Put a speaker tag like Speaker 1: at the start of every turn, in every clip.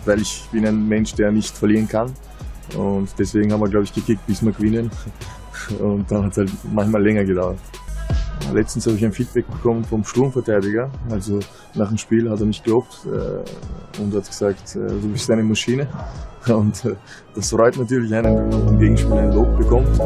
Speaker 1: weil ich bin ein Mensch, der nicht verlieren kann. Und deswegen haben wir, glaube ich, gekickt, bis wir gewinnen. Und dann hat es halt manchmal länger gedauert. Letztens habe ich ein Feedback bekommen vom Sturmverteidiger. Also nach dem Spiel hat er mich gelobt und hat gesagt, du bist eine Maschine. Und das freut natürlich einen, wenn man vom Gegenspieler ein Lob bekommt.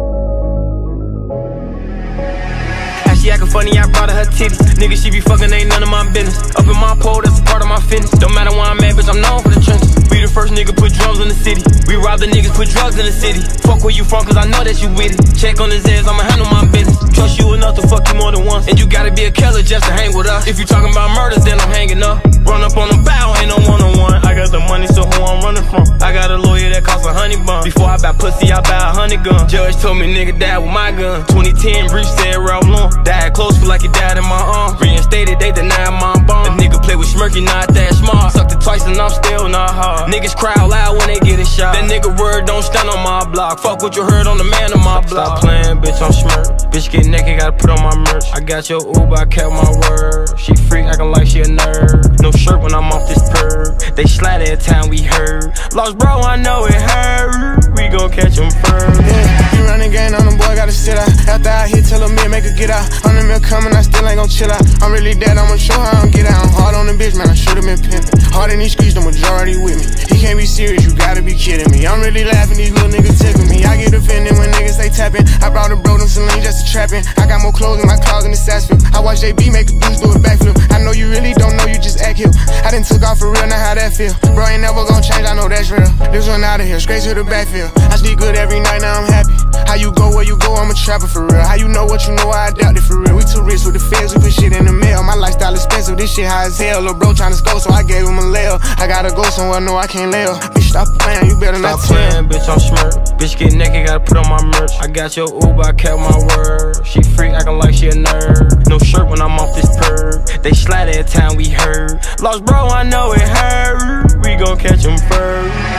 Speaker 2: She acting funny, I brought her titties. Nigga, she be fucking, ain't none of my business. Up in my pole, that's a part of my fitness. Don't matter where I'm at, bitch, I'm known for the trenches. We the first nigga put drums in the city. We rob the niggas, put drugs in the city. Fuck where you from, cause I know that you with it. Check on his ass, I'ma handle my business. Trust you enough to fuck you more than once. And you gotta be a killer just to hang with us. If you talking about murders, then I'm hanging up. Run up on the bow, ain't no one-on-one. I got the money, so who I'm running from? I got a lawyer that costs $100 bun. Before I buy pussy, I buy 100 guns. Judge told me nigga died with my gun. 2010, brief said Ralph Long. Died close, feel like he died in my arm. Reinstated, they denied my bomb. A nigga play with Smirky, not that smart. Sucked it twice and I'm still not hard. Niggas cry out loud when they get a shot. That nigga word don't stand on my block. Fuck what you heard on the man on my block. Stop playing, bitch, I'm smirk. Bitch get naked, gotta put on my merch. I got your Uber, I kept my word. She freak, acting like she a nerd. No shirt when I'm off this perv. They slide every time we heard. Lost bro, I know it hurt. We gon' catch him first.
Speaker 3: Yeah, you running game on them boy, gotta sit out. After I hit, tell a man, make her get out. 100 mil coming, I still ain't gon' chill out. I'm really dead, I'ma show how I'm get out. I'm hard on the bitch, man, I should've been pimpin'. Hard in these streets, the majority with me. He can't be serious, you gotta be kidding me. I'm really laughing, these little niggas tickle me. I get offended when niggas say tapping. I brought a bro, them Celine just to trapping. I got more clothes in my closet than Sassville. I watch JB make a dudes do a backflip. I know you really don't know, you just act here. I done took off for real, now how that feel? Bro ain't never gon' change, I know that's real. This one out of here, straight to the backfield. I sleep good every night, now I'm happy. How you go, where you go, I'm a trapper for real. How you know what you know, I doubt it for real. We too rich with the feds, we put shit in the mail. My lifestyle expensive, this shit high as hell. Lil' bro tryna score, so I gave him a layer. I gotta go somewhere, no I can't lay up. Bitch, stop playing, you better not
Speaker 2: stop playing, bitch, I'm smirk. Bitch get naked, gotta put on my merch. I got your Uber, I kept my word. She freak, acting like she a nerd. No shirt when I'm off this perv. They slide every time we heard. Lost bro, I know it hurt. We gon' catch him first.